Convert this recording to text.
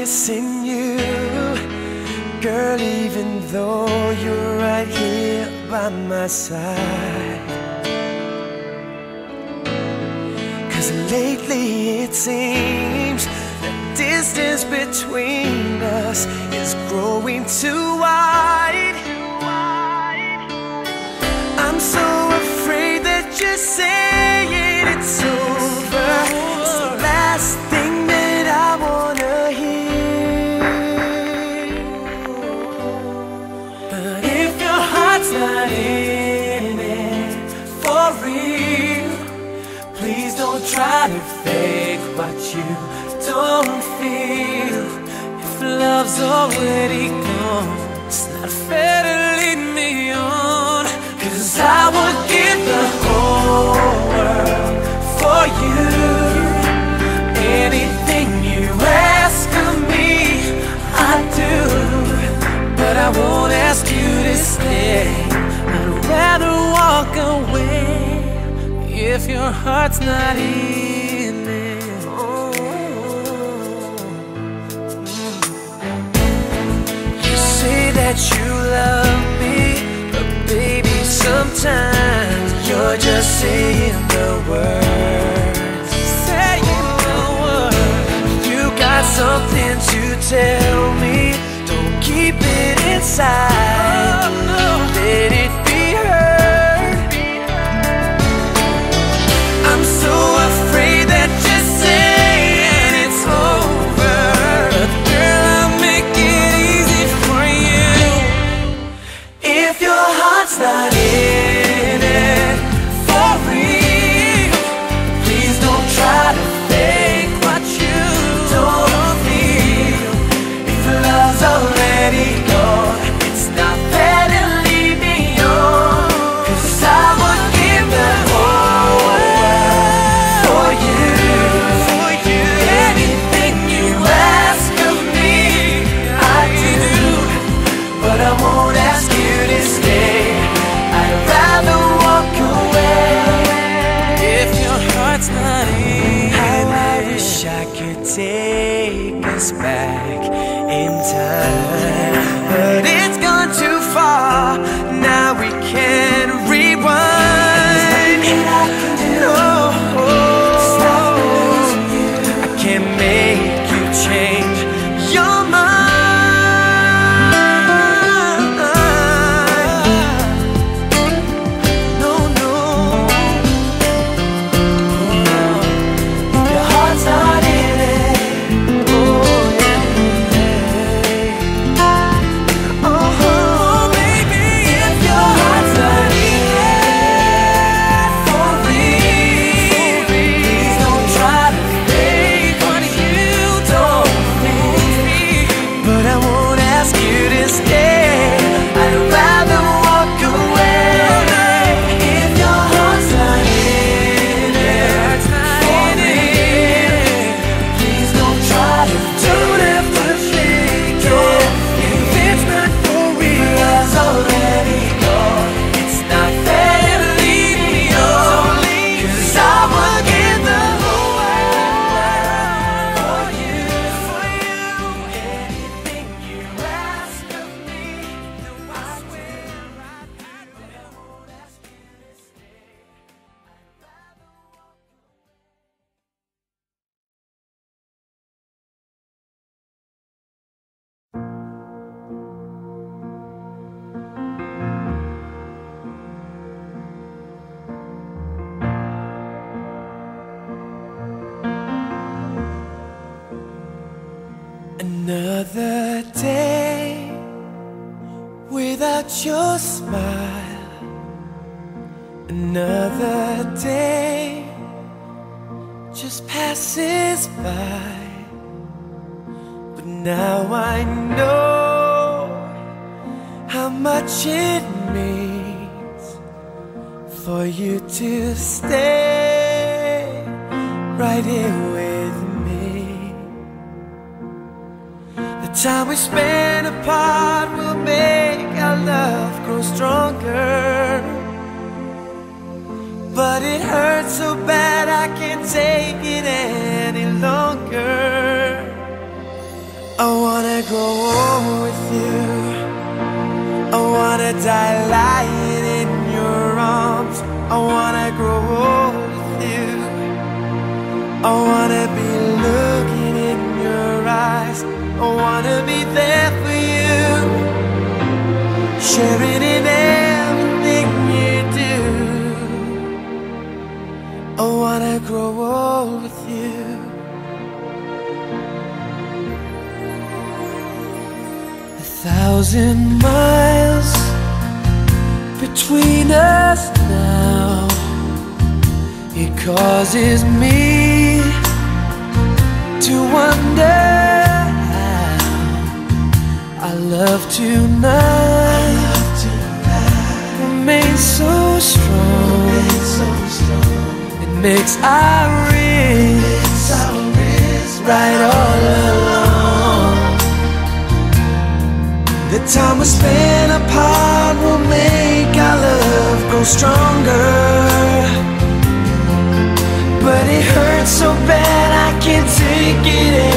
missing you, girl, even though you're right here by my side. 'Cause lately it seems the distance between us is growing too wide. I'm so afraid that you're saying it's over. It's the last thing that I wanna hear. But if your heart's not in it for real, please don't try to fake what you don't feel. If love's already gone, it's not fair to lead me on. 'Cause I would give the whole world for you. Anything you ask of me, I do. But I won't ask you to stay. I'd rather walk away if your heart's not in it. You say that you love me, but baby, sometimes you're just saying the words. Saying the words. You got something to tell me, don't keep it inside. Oh, no. Let it be heard. I'm so afraid that you're saying it's over. But girl, I'll make it easy for you. If your heart's not in it for real, please don't try to fake what you don't feel. If love's already gone, it's not fair to leave me on. 'Cause I would give the whole world for you. Anything you ask of me, I do. But I won't ask you to stay. I'd rather walk away if your heart's not in. How I wish I could take us back in time, but it's gone too far. Now we can't rewind. No, I can't make you change your mind. No, no. If your heart's not in it, oh yeah. Oh baby, if your heart's not in it for real, please don't try to fake what you don't feel. But I won't ask you to stay. I'd rather walk away if your heart's not in it for real. Please don't try to fake it. If it's not for real, love's already gone. It's not fair to leave me on. 'Cause I would give the whole world for you. Anything you ask of me, no, I swear I won't ask you to stay. Another day without your smile. Another day just passes by. But now I know how much it means for you to stay right here with me. The time we spend apart will make our love grow stronger. But it hurts so bad I can't take it any longer. grow old with you. I wanna die lying in your arms. I wanna grow old with you. I wanna be looking in your eyes. I wanna be there for you, sharing in everything you do. I wanna grow old with you. 1,000 miles between us now. It causes me to wonder how our love tonight remains so strong. It makes our wrists right all along. The time we spend apart will make our love grow stronger. But it hurts so bad I can't take it